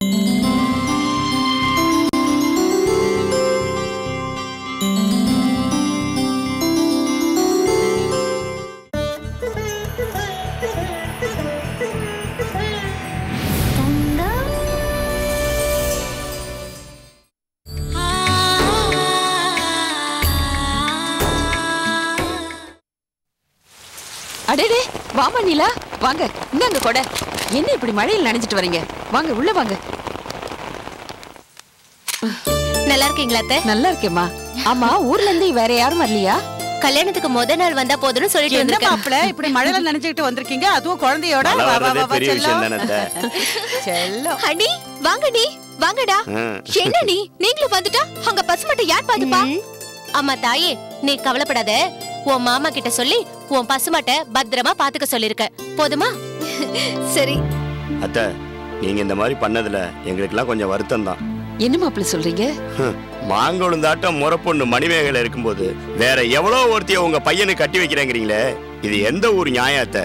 அடடே வாமா நீலா, வாங்க. இந்தாங்க கொடை. என்ன இப்படி மழையில் நனைஞ்சிட்டு வரீங்க? வாங்க உள்ள வாங்க. நல்லா இருக்கீங்களா அத்தை? நல்லா இருக்கேம்மா. ஆமா, ஊர்ல இருந்து வேற யாரும் வரலையா? கல்யாணத்துக்கு முத நாள் வந்தா போதும்னு சொல்லிட்டு வந்திருக்கேன். மாப்ள இப்படி மழையில நனைஞ்சிட்டு வந்திருக்கீங்க, அதுவும் குழந்தையோட. செல்லம் அண்ணி வாங்க, நீ வாங்கடா. என்ன நீ நீங்களும் வந்துட்டா அங்க பசுமட்டை யார் பாத்துப்பா? அம்மா தாயே, நீ கவலைப்படாத. உன் மாமா கிட்ட சொல்லி உன் பசுமாட்டை பத்திரமா பாத்துக்க சொல்லிருக்க, போதுமா? சரி அத்தை, நீங்க இந்த மாதிரி பண்ணதுல எங்களுக்கெல்லாம் கொஞ்சம் வருத்தம் தான். என்ன மாப்பிள்ள சொல்றீங்க? மாங்கொழுந்தாட்டம் முறப்பொண்ணு மணிமேகலை இருக்கும்போது வேற எவ்வளவு ஒருத்திய உங்க பையனுக்கு கட்டி வைக்கிறேங்கிறீங்களே, இது எந்த ஊர் நியாயம் அத்தை?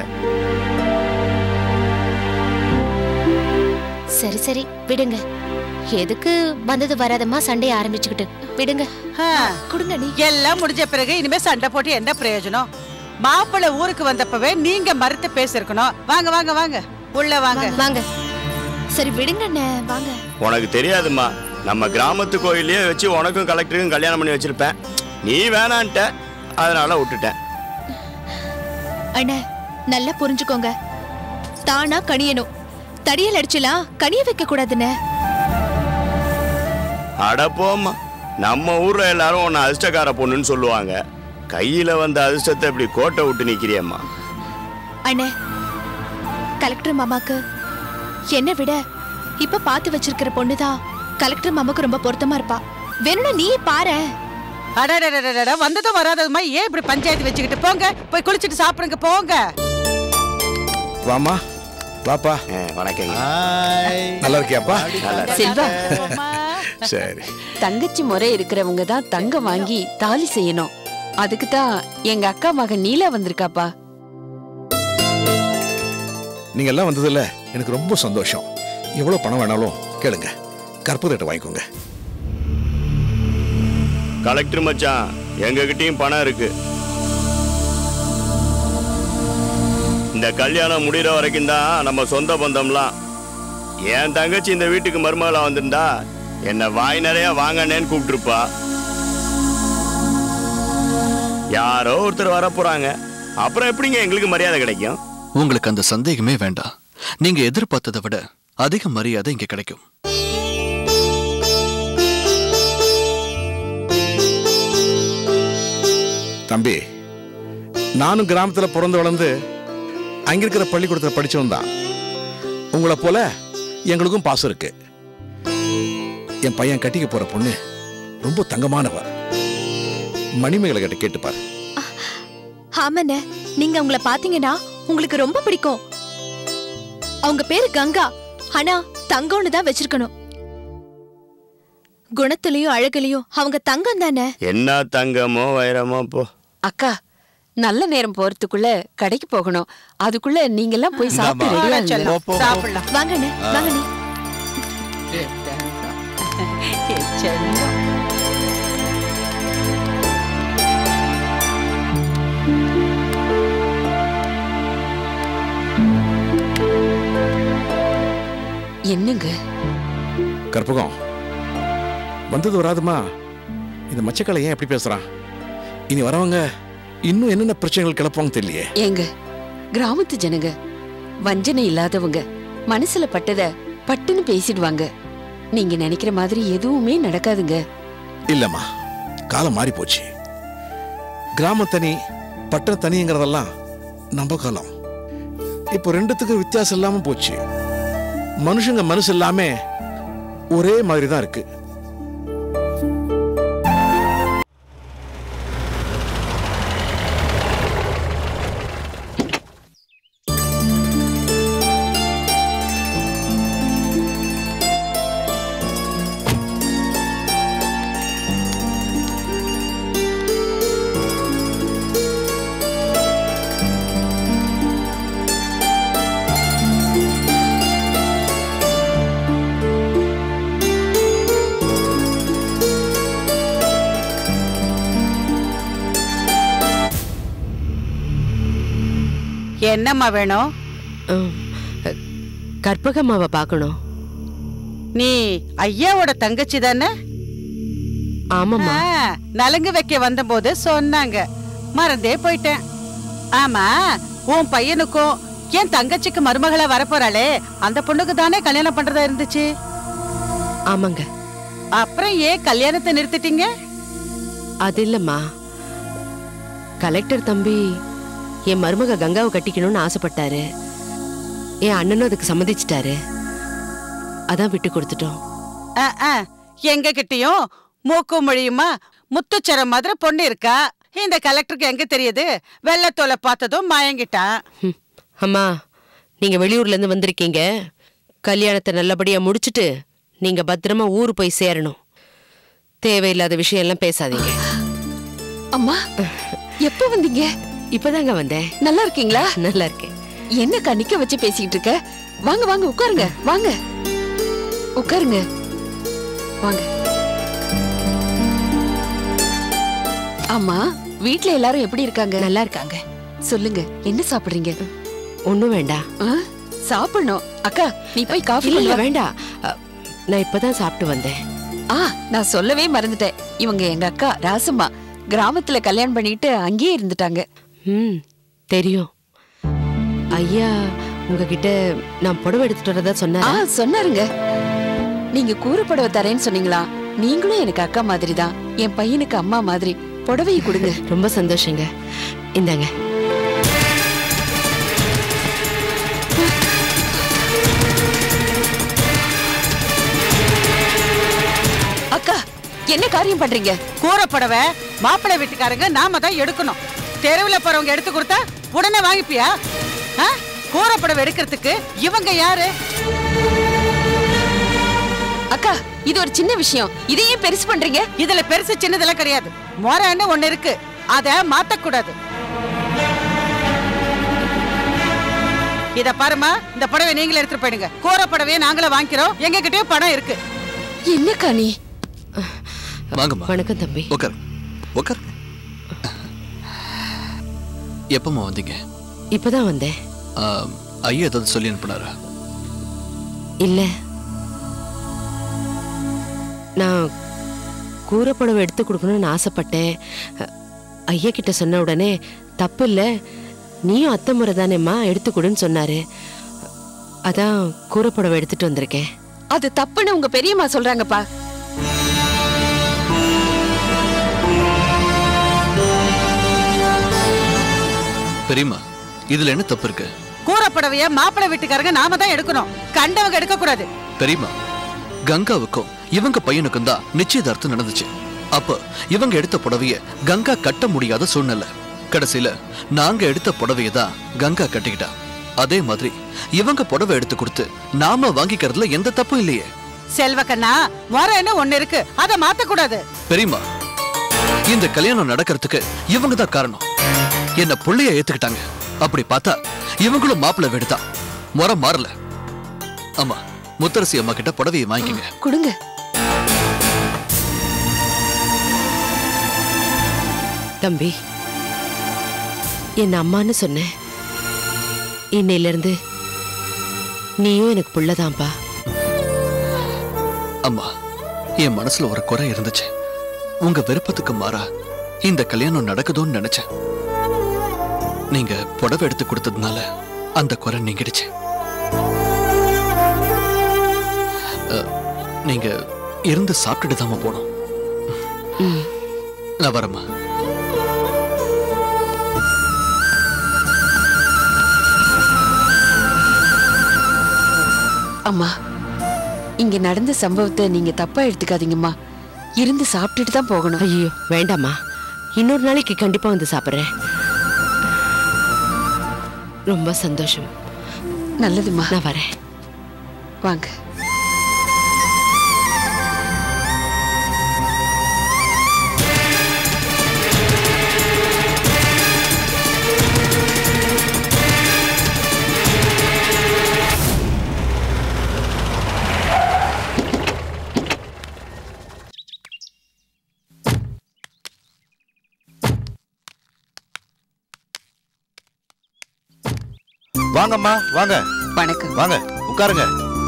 சரி சரி விடுங்க. எதுக்கு வந்தது வராதமா சண்டைய ஆரம்பிச்சுக்கிட்டு, விடுங்க. கொடுங்க நீ. எல்லாம் முடிஞ்ச பிறகு இனிமே சண்டை போட்டு என்ன பிரயோஜனம்? மாப்பிள்ளை ஊருக்கு வந்தப்பவே நீங்க மறுத்து பேசிருக்கணும். வாங்க வாங்க வாங்க, உள்ள வாங்க வாங்க. சரி விடுங்க அண்ணே, வாங்க. உனக்கு தெரியாதுமா, நம்ம கிராமத்து கோயிலே வச்சு உனக்கும் கலெக்டருக்கும் கல்யாணம் பண்ணி வச்சிருப்பேன். நீ வேணான்ட்ட, அதனால விட்டுட்டேன். அண்ணே நல்லா புரிஞ்சுக்கோங்க, தானா கனியணும். தடியல் அடிச்சுலாம் கனிய வைக்க கூடாதுன்னு. அட போம்மா, நம்ம ஊர்ல எல்லாரும் உன்னை அதிர்ஷ்டக்கார பொண்ணுன்னு சொல்லுவாங்க. கையில வந்த அதிர்ஷ்டத்தை இப்படி கோட்டை விட்டு நிக்கிறியம்மா. அண்ணே, கலெக்டர் மாமாக்கு என்ன விட இப்ப பாத்து வச்சிருக்கிற பொண்ணுதான் கலெக்டர் மாமாக்கு ரொம்ப பொருத்தமா இருப்பா. வேணும்னா நீ பாரு. அடடடடட, வந்ததும் வராததுமா ஏன் இப்படி பஞ்சாயத்து வச்சுக்கிட்டு? போங்க, போய் குளிச்சிட்டு சாப்பிடுங்க, போங்க. வாமா, வாப்பா. வணக்கங்க. நல்லா இருக்கியாப்பா? செல்வா, சரி. தங்கச்சி முறை இருக்கிறவங்க தான் தங்கம் வாங்கி தாலி செய்யணும். அதுக்கு தான் எங்க அக்கா மகன் நீலா வந்திருக்காப்பா. நீங்க எல்லாம் வந்ததுல எனக்கு ரொம்ப சந்தோஷம். எவ்வளவு பணம் வேணாலும் கேளுங்க, கற்பூரத்தை வாங்கிக்கோங்க. கலெக்டர் மச்சான், எங்க கிட்டயும் பணம் இருக்கு. இந்த கல்யாணம் முடிகிற வரைக்கும் தான் நம்ம சொந்த பந்தம்லாம். என் தங்கச்சி இந்த வீட்டுக்கு மருமகளா வந்திருந்தா என்ன வாய் நிறைய வாங்கன்னு கூப்பிட்டுருப்பா. யாரோ ஒருத்தர் வர போறாங்க, அப்புறம் எப்படிங்க எங்களுக்கு மரியாதை கிடைக்கும்? உங்களுக்கு அந்த சந்தேகமே வேண்டாம். நீங்க எதிர்பார்த்ததை விட அதிக மரியாதை இங்க கிடைக்கும். தம்பி, நானும் கிராமத்துல பிறந்து வளர்ந்து அங்க இருக்கிற பள்ளிக்கூடத்துல படிச்சவன் தான். உங்களை போல எங்களுக்கும் பாசம் இருக்கு. என் பையன் கட்டிக்க போற பொண்ணு ரொம்ப தங்கமானவ. மணிமேகலை கிட்ட கேட்டுப்பார். ஆமாண்ணே, நீங்க அவங்கள பாத்தீங்கன்னா உங்களுக்கு ரொம்ப பிடிக்கும். அவங்க பேரு கங்கா, ஆனா தங்கம்னு தான் வச்சிருக்கணும். குணத்திலையும் அழகுலையும் அவங்க தங்கம் தானே. என்ன தங்கமோ வைரமோ போ. அக்கா, நல்ல நேரம் போறதுக்குள்ள கடைக்கு போகணும். அதுக்குள்ள நீங்க எல்லாம் போய் சாப்பிட்டு ரெடியா இருங்க. சாப்பிடலாம். வாங்கண்ணே, வாங்கண்ணே. என்னங்க கற்பகம், வந்தது வராதுமா இந்த மச்சக்கால ஏன் எப்படி பேசுறான்? இனி வரவங்க இன்னும் என்னென்ன பிரச்சனைகள் கிளப்பாங்க தெரியலையே. ஏங்க, கிராமத்து ஜனங்க வஞ்சனை இல்லாதவங்க, மனசுல பட்டத பட்டுன்னு பேசிடுவாங்க. நீங்க நினைக்கிற மாதிரி எதுவுமே நடக்காதுங்க. இல்லம்மா, காலம் மாறி போச்சு. கிராம தனி பட்டண தனிங்கிறதெல்லாம் நம்ம காலம். இப்போ ரெண்டுத்துக்கும் வித்தியாசம் இல்லாம போச்சு. மனுஷங்க மனசு எல்லாமே ஒரே மாதிரி தான் இருக்கு. என்னம்மா வேணும்? கற்பகம்மாவை பார்க்கணும். நீ ஐயாவோட தங்கச்சி தானே? ஆமாம்மா. நலங்கு வைக்க வந்தபோது சொன்னாங்க, மறந்தே போயிட்டேன். ஆமா, உன் பையனுக்கும் என் தங்கச்சிக்கு மருமகளா வரப்போறாளே அந்த பொண்ணுக்கு தானே கல்யாணம் பண்றதா இருந்துச்சு? ஆமாங்க. அப்புறம் ஏன் கல்யாணத்தை நிறுத்திட்டீங்க? அது இல்லம்மா, கலெக்டர் தம்பி என் மருமக கங்காவை கட்டிக்கணும்னு ஆசைப்பட்டாரு. என் அண்ணனும் அதுக்கு சம்மதிச்சிட்டாரு. அதான் விட்டு கொடுத்துட்டோம். எங்க கிட்டயும் மூக்கு மொழியுமா முத்துச்சரம் மாதிரி பொண்ணு இருக்கா. இந்த கலெக்டருக்கு எங்க தெரியுது? வெள்ளத்தோலை பார்த்ததும் மயங்கிட்டான். அம்மா, நீங்க வெளியூர்ல இருந்து வந்திருக்கீங்க. கல்யாணத்தை நல்லபடியா முடிச்சிட்டு நீங்க பத்திரமா ஊரு போய் சேரணும். தேவையில்லாத விஷயம் எல்லாம் பேசாதீங்க. அம்மா, எப்ப வந்தீங்க? இப்பதாங்க வந்தேன். நல்லா இருக்கீங்களா? நல்லா இருக்கேன். என்னக்கா நிக்க வச்சு பேசிக்கிட்டு இருக்க? வாங்க வாங்க உட்காருங்க. வாங்க உட்காருங்க. வாங்க. ஆமா, வீட்ல எல்லாரும் எப்படி இருக்காங்க? நல்லா இருக்காங்க. சொல்லுங்க, என்ன சாப்பிடுறீங்க? ஒண்ணும் வேண்டாம். சாப்பிடணும். அக்கா, நீ போய் காஃபி இல்ல வேண்டாம். நான் இப்பதான் சாப்பிட்டு வந்தேன். நான் சொல்லவே மறந்துட்டேன். இவங்க எங்க அக்கா ராசம்மா. கிராமத்துல கல்யாணம் பண்ணிட்டு அங்கேயே இருந்துட்டாங்க. தெரியும். ஐயா உங்ககிட்ட நான் புடவை எடுத்துட்டு வரதா சொன்னாருங்க. நீங்க கூறு புடவை தரேன்னு சொன்னீங்களா? நீங்களும் எனக்கு அக்கா மாதிரி தான். என் பையனுக்கு அம்மா மாதிரி. புடவையை கொடுங்க. ரொம்ப சந்தோஷங்க. இந்தாங்க. அக்கா, என்ன காரியம் பண்றீங்க? கூரை புடவை மாப்பிள்ளை வீட்டுக்காரங்க நாம தான் எடுக்கணும். தெருவில் போறவங்க எடுத்து கொடுத்தா உடனே வாங்கிப்பியா? கூரை புடவை எடுக்கிறதுக்கு இவங்க யாரு? அக்கா, இது ஒரு சின்ன விஷயம். இதையே பெருசு பண்றீங்க? இதுல பெருசு சின்னதெல்லாம் கிடையாது. மொரன்னு ஒண்ணு இருக்கு, அத மாத்தக்கூடாது. இத பாருமா, இந்த புடவை நீங்களே எடுத்துட்டு போயிடுங்க. கூரை புடவையை நாங்களே வாங்கிக்கிறோம். எங்க கிட்டயும் பணம் இருக்கு. என்னக்கா நீ? வணக்கம் தம்பி. உட்கார் உட்கார். எப்பமா வந்தீங்க? இப்பதான் வந்தேன். ஐயா ஏதாவது சொல்லி அனுப்புனாரா? இல்ல, நான் கூரை புடவை எடுத்து கொடுக்கணும்னு ஆசைப்பட்டேன். ஐயா கிட்ட சொன்ன உடனே தப்பு இல்ல, நீயும் அத்தை முறை தானேம்மா எடுத்து கொடுன்னு சொன்னாரு. அதான் கூரை புடவை எடுத்துட்டு வந்திருக்கேன். அது தப்புன்னு உங்க பெரியம்மா சொல்றாங்கப்பா. பெரியம்மா, இதுல என்ன தப்பு இருக்கு? கூரை புடவைய மாப்பிள்ளை வீட்டுக்காரங்க நாம தான் எடுக்கணும். கண்டவங்க எடுக்க கூடாது. பெரியம்மா, கங்காவுக்கும் இவங்க பையனுக்கும் தான் நிச்சயதார்த்தம் நடந்துச்சு. அப்ப இவங்க எடுத்த புடவைய கங்கா கட்ட முடியாத சூழ்நிலை. கடைசியில நாங்க எடுத்த புடவைய தான் கங்கா கட்டிக்கிட்டா. அதே மாதிரி இவங்க புடவை எடுத்து கொடுத்து நாம வாங்கிக்கிறதுல எந்த தப்பும் இல்லையே. செல்வக்கண்ணா, மொரன்னு ஒண்ணு இருக்கு, அத மாத்த கூடாது. பெரியம்மா, இந்த கல்யாணம் நடக்கிறதுக்கு இவங்க தான் காரணம். என்ன புள்ளைய ஏத்துக்கிட்டாங்க. அப்படி பார்த்தா இவங்களும் மாப்பிள்ளை வீடுதான். முறை மாறல. ஆமா, முத்தரசி அம்மா கிட்ட புடவையை வாங்கிக்கங்க. கொடுங்க. தம்பி, என் அம்மான்னு சொன்னேன். இன்னையில இருந்து நீயும் எனக்கு புள்ளதான்பா. அம்மா, என் மனசுல ஒரு குறை இருந்துச்சு. உங்க விருப்பத்துக்கு மாறா இந்த கல்யாணம் நடக்குதோன்னு நினைச்சேன். நீங்க புடவை எடுத்து கொடுத்ததுனால அந்த குறை நீங்கிடுச்சு. நீங்க இருந்து சாப்பிட்டுட்டு தாம போனோம். நான் வரமா. அம்மா, இங்க நடந்த சம்பவத்தை நீங்க தப்பா எடுத்துக்காதீங்கம்மா. இருந்து சாப்பிட்டுட்டு தான் போகணும். ஐயோ வேண்டாமா, இன்னொரு நாளைக்கு கண்டிப்பா வந்து சாப்பிடுறேன். ரொம்ப சந்தோஷம். நல்லதுமா, நான் வரேன். வாங்க. வாங்கம்மா வாங்க. வணக்கம். வாங்க உட்காருங்க.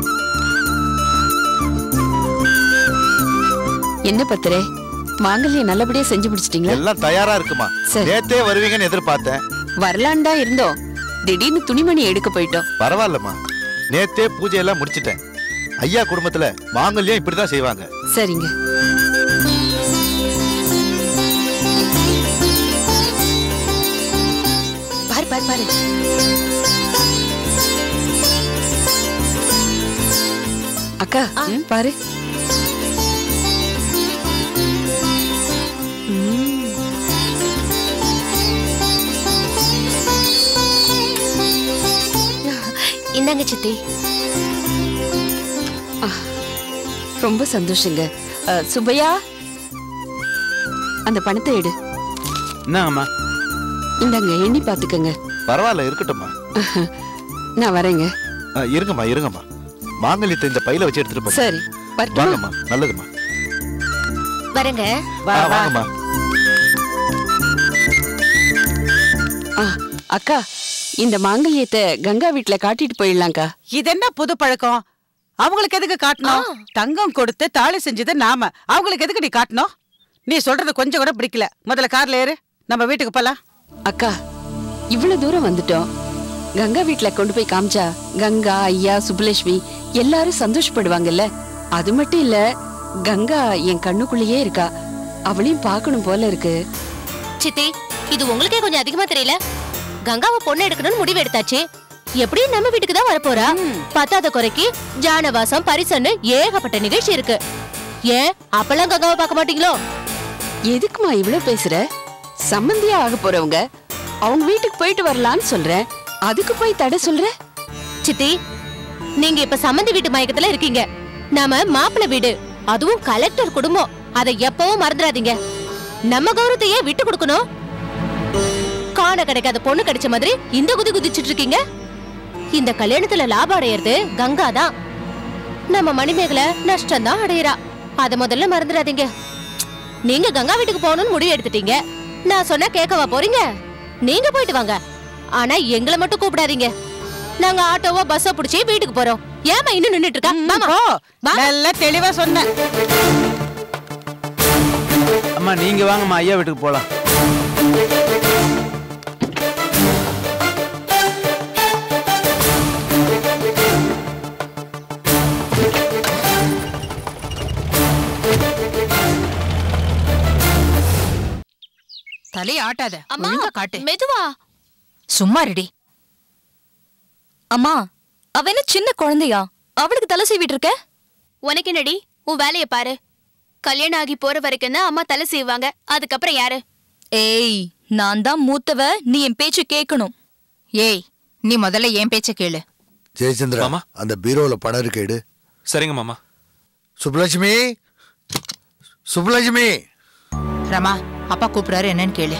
என்ன பத்திரே, மாங்கல்யம் நல்லபடியா செஞ்சு முடிச்சிட்டீங்களா? எல்லாம் தயாரா இருக்குமா. நேத்தே வருவீங்கன்னு எதிர்பார்த்தேன். வரலான்னு தான் இருந்தோம், திடீர்னு துணிமணி எடுக்க போயிட்டோம். பரவாயில்லம்மா, நேத்தே பூஜை எல்லாம் முடிச்சிட்டேன். ஐயா குடும்பத்துல மாங்கல்யம் இப்படிதான் செய்வாங்க. சரிங்க. பாரு பாரு பாரு. அக்கா பாரு. இந்தாங்க சித்தி. ரொம்ப சந்தோஷங்க. சுப்பையா, அந்த பணத்தை எடு. என்னங்கம்மா? இந்தாங்க, எண்ணி பாத்துக்கங்க. பரவாயில்ல, இருக்கட்டும்மா. நான் வரேங்க. இருங்கம்மா இருங்கம்மா, மாங்கல்யத்தை இந்த பையில வச்சு எடுத்துட்டு போங்க. சரி, வாங்கம்மா. நல்லதும்மா. வரேங்க. வாங்கம்மா. அக்கா, இந்த மாங்கல்யத்தை கங்கா வீட்டுல காட்டிட்டு போயிடலாம்க்கா. இது என்ன புது பழக்கம்? அவங்களுக்கு எதுக்கு காட்டணும்? தங்கம் கொடுத்து தாலி செஞ்சது நாம, அவங்களுக்கு எதுக்கு நீ காட்டணும்? நீ சொல்றது கொஞ்சம் கூட பிடிக்கல. முதல்ல கார்ல ஏறு, நம்ம வீட்டுக்கு போலாம். அக்கா, இவ்வளவு தூரம் வந்துட்டோம், கங்கா வீட்டுல கொண்டு போய் காமிச்சா கங்கா, ஐயா, சுப்புலட்சுமி எல்லாரும் சந்தோஷப்படுவாங்கல்ல. அது மட்டும் இல்ல, கங்கா என் கண்ணுக்குள்ளேயே இருக்கா, அவளையும் பார்க்கணும் போல இருக்கு. சித்தி, இது உங்களுக்கே கொஞ்சம் அதிகமா தெரியல? கங்காவை பொண்ணு எடுக்கணும்னு முடிவு எடுத்தாச்சு. எப்படியும் நம்ம வீட்டுக்கு தான் வரப்போறா. பத்தாத குறைக்கு ஜானவாசம், பரிசன்னு ஏகப்பட்ட நிகழ்ச்சி இருக்கு. ஏன் அப்பெல்லாம் கங்காவை பார்க்க மாட்டீங்களோ? எதுக்குமா இவ்வளவு பேசுற? சம்பந்தியா ஆக போறவங்க அவங்க வீட்டுக்கு போயிட்டு வரலான்னு சொல்றேன், அதுக்கு போய் தடை சொல்ற? சித்தி, நீங்க இப்ப சம்பந்தி வீட்டு மயக்கத்துல இருக்கீங்க. நாம மாப்பிள்ளை வீடு, அதுவும் கலெக்டர் குடும்பம். அதை எப்பவும் மறந்துடாதீங்க. நம்ம கௌரவத்தையே விட்டு கொடுக்கணும். காண கிடைக்காத பொண்ணு கிடைச்ச மாதிரி இந்த குதி குதிச்சிட்டு இருக்கீங்க. இந்த கல்யாணத்துல லாபம் அடையிறது கங்கா தான். நம்ம மணிமேகலை நஷ்டம் தான் அடையிறா. அத முதல்ல மறந்துடாதீங்க. நீங்க கங்கா வீட்டுக்கு போகணும்னு முடிவு எடுத்துட்டீங்க. நான் சொன்னா கேட்கவா போறீங்க? நீங்க போயிட்டு வாங்க, ஆனா எங்களை மட்டும் கூப்பிடாதீங்க. நாங்க ஆட்டோவோ பஸ்ஸோ பிடிச்சி வீட்டுக்கு போறோம். ஏமா இன்னும் நின்னுட்டு இருக்கா? நல்ல தெளிவா சொன்ன. அம்மா நீங்க வாங்கம்மா, ஐயா வீட்டுக்கு போலாம். தலையை ஆட்டாத, அம்மா காட்டு. மெதுவா. சும்மா ரெடி. அம்மா, அவ என்ன சின்ன குழந்தையா? அவளுக்கு தலை சீவிட்டு இருக்க? உனக்கு என்னடி, உன் வேலைய பாரு. கல்யாணம் ஆகி போற வரைக்கும் தான் அம்மா தலை செய்வாங்க, அதுக்கப்புறம் யாரு? ஏய், நான் தான் மூத்தவ, நீ என் பேச்சு கேட்கணும். ஏய், நீ முதல்ல என் பேச்ச கேளு. ஜெயச்சந்திரா, அந்த பீரோல பணம் இருக்கு, எடு. சரிங்க மாமா. சுப்புலட்சுமி, சுப்புலட்சுமி. ரமா, அப்பா கூப்பிடாரு, என்னன்னு கேளு.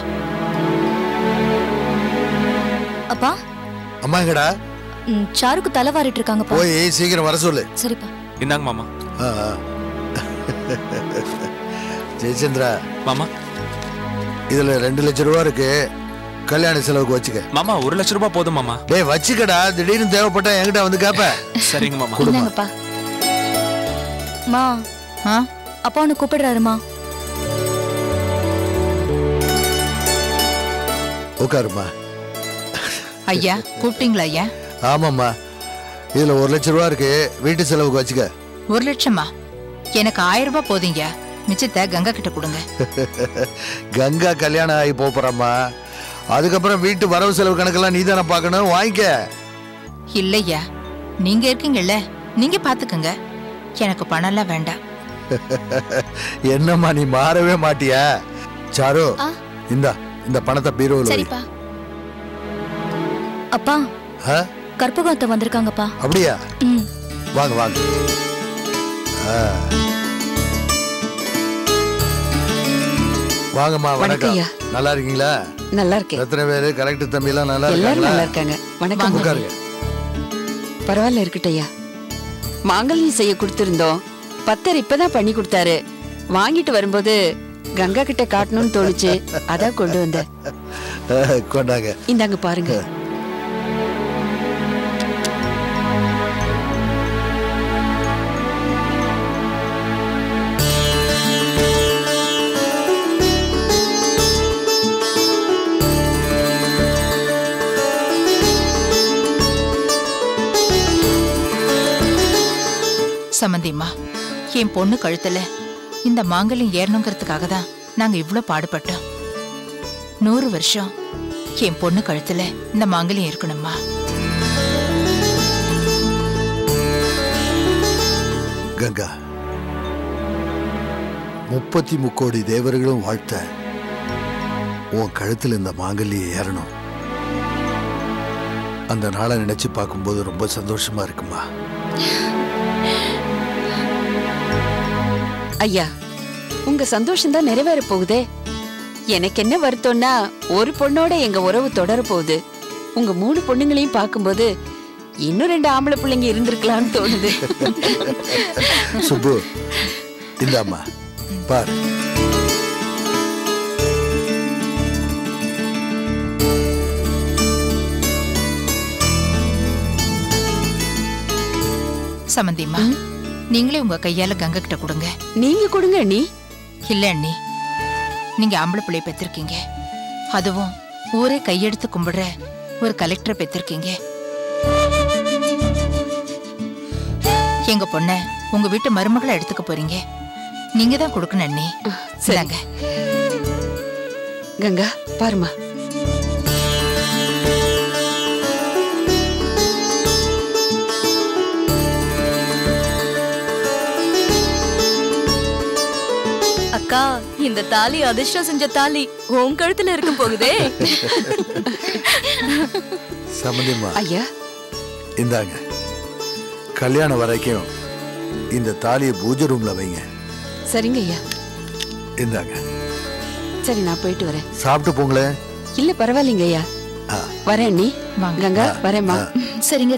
அப்பா. அம்மா எங்கடா? சாருக்கு தலை வாரிட்டு இருக்காங்க. போய் சீக்கிரம் வர சொல்லு. சரிப்பா. இந்தாங்க மாமா. ஜெயச்சந்திரா மாமா, இதுல 2 லட்சம் ரூபா இருக்கு, கல்யாண செலவுக்கு வச்சுக்க. மாமா 1 லட்சம் ரூபாய் போதும் மாமா. டேய் வச்சுக்கடா, திடீர்னு தேவைப்பட்டா என்கிட்ட வந்து கேப்ப. சரிங்க மாமா. கொடுங்கப்பா. மா, அப்பா உன்னை கூப்பிடுறாருமா. உட்காருமா. ஐயா கூப்பிட்டீங்களா? ஐயா. ஆமாம்மா, இதுல 1 லட்சம் ரூபா இருக்கு, வீட்டு செலவுக்கு வச்சுக்க. 1 லட்சமா? எனக்கு 1000 ரூபாய் போதுங்க, மிச்சத்தை கங்கா கிட்ட கொடுங்க. கங்கா கல்யாணம் ஆகி போறம்மா, அதுக்கப்புறம் வீட்டு வரவு செலவு கணக்கெல்லாம் நீ தானே பார்க்கணும், வாங்கிக்க. இல்லையா, நீங்க இருக்கீங்கல்ல, நீங்க பாத்துக்கங்க, எனக்கு பணம் எல்லாம் வேண்டாம். என்னம்மா நீ மாறவே மாட்டியா? சாரு, இந்த பணத்தை பீரோல வை. அப்பா, கற்பகத்தை வந்திருக்காங்கப்பா. அப்படியா? வாங்க வாங்க. வாங்கம்மா. வணக்கம். நல்லா இருக்கீங்களா? நல்லா இருக்கேன். எத்தனை பேரு? கலெக்டர் தம்பி எல்லாம் நல்லா எல்லாரும் நல்லா இருக்காங்க. வணக்கம். உட்காருங்க. பரவாயில்ல, இருக்கட்டையா. மாங்கல்யம் செய்ய கொடுத்திருந்தோம், பத்தர் இப்பதான் பண்ணி கொடுத்தாரு. வாங்கிட்டு வரும்போது கங்கா கிட்ட காட்டணும்னு தோணுச்சு, அதான் கொண்டு வந்தேன். கொண்டாங்க. இந்தாங்க பாருங்க. என் பொண்ணு கழுத்துல இந்த மாங்கல்யம் ஏறணுங்கிறதுக்காக தான் நாங்க இவ்ளோ பாடுபட்டோம். 100 வருஷம் என் பொண்ணு கழுத்துல இந்த மாங்கல்யம் இருக்கணும்மா. கங்கா, 33 கோடி தேவர்களும் வாழ்த்த உன் கழுத்தில் இந்த மாங்கல்யம் ஏறணும். அந்த நாளை நினைச்சு பார்க்கும்போது ரொம்ப சந்தோஷமா இருக்குமா? ஐயா, உங்க சந்தோஷம் தான் நிறைவேற போகுதே. எனக்கு என்ன வருத்தம்னா, ஒரு பொண்ணோட எங்க உறவு தொடர போகுது. உங்க 3 பொண்ணுங்களையும் பார்க்கும்போது இன்னும் 2 ஆம்பளை பிள்ளைங்க இருந்திருக்கலாம்னு தோணுது. சுப்பு, இந்தாம்மா பாரு. சமந்திம்மா, நீங்களே உங்க கையால கங்கா கிட்ட கொடுங்க. நீங்க கொடுங்க அண்ணி. இல்ல அண்ணி, நீங்க ஆம்பளை பிள்ளைய பெற்றிருக்கீங்க, அதுவும் ஊரே கையெடுத்து கும்பிடுற ஒரு கலெக்டரை பெற்றிருக்கீங்க. எங்க பொண்ண உங்க வீட்டு மருமகளை எடுத்துக்க போறீங்க, நீங்க தான் கொடுக்கணும் அண்ணி. சரிங்க கங்கா, பாருமா. அக்கா, இந்த தாலி அதிர்ஷ்டம் செஞ்ச தாலி உன் கழுத்துல இருக்க போகுதே. சம்பந்தியம்மா, ஐயா இந்தாங்க. கல்யாணம் வரைக்கும் இந்த தாலியை பூஜை ரூம்ல வைங்க. சரிங்க ஐயா. இந்தாங்க. சரி, நான் போயிட்டு வரேன். சாப்பிட்டு போங்களே. இல்ல பரவாயில்லைங்க ஐயா, வரேன் அண்ணி. கங்கா, வரேம்மா. சரிங்க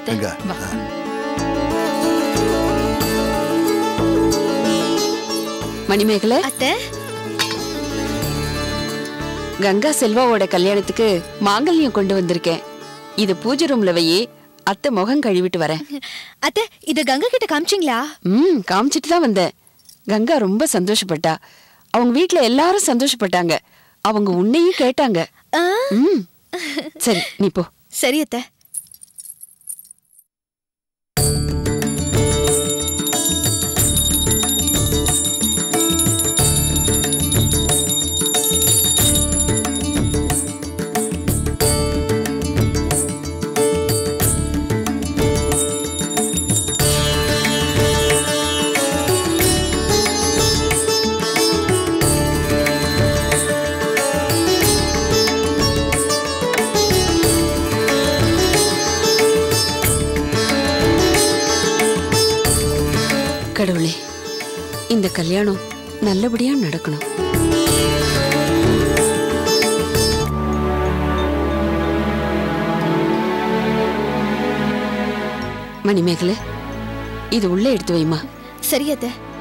மணிமேகலை, கங்கா செல்வாவோட கல்யாணத்துக்கு மாங்கல்யம் கொண்டு வந்திருக்கேன். இது பூஜை ரூம்ல வையே, அத்தை முகம் கழுவிட்டு வரேன். அத்தை, இது கங்கா கிட்ட காமிச்சிங்களா? காமிச்சிட்டு தான் வந்தேன். கங்கா ரொம்ப சந்தோஷப்பட்டா. அவங்க வீட்டுல எல்லாரும் சந்தோஷப்பட்டாங்க. அவங்க உன்னையும் கேட்டாங்க. சரி, நீ போ. சரி அத்தை. கடவுளே, இந்த கல்யாணம் நல்லபடியா நடக்கணும். மணிமேகலை, இது உள்ள எடுத்து வைமா. சரி அத்தை.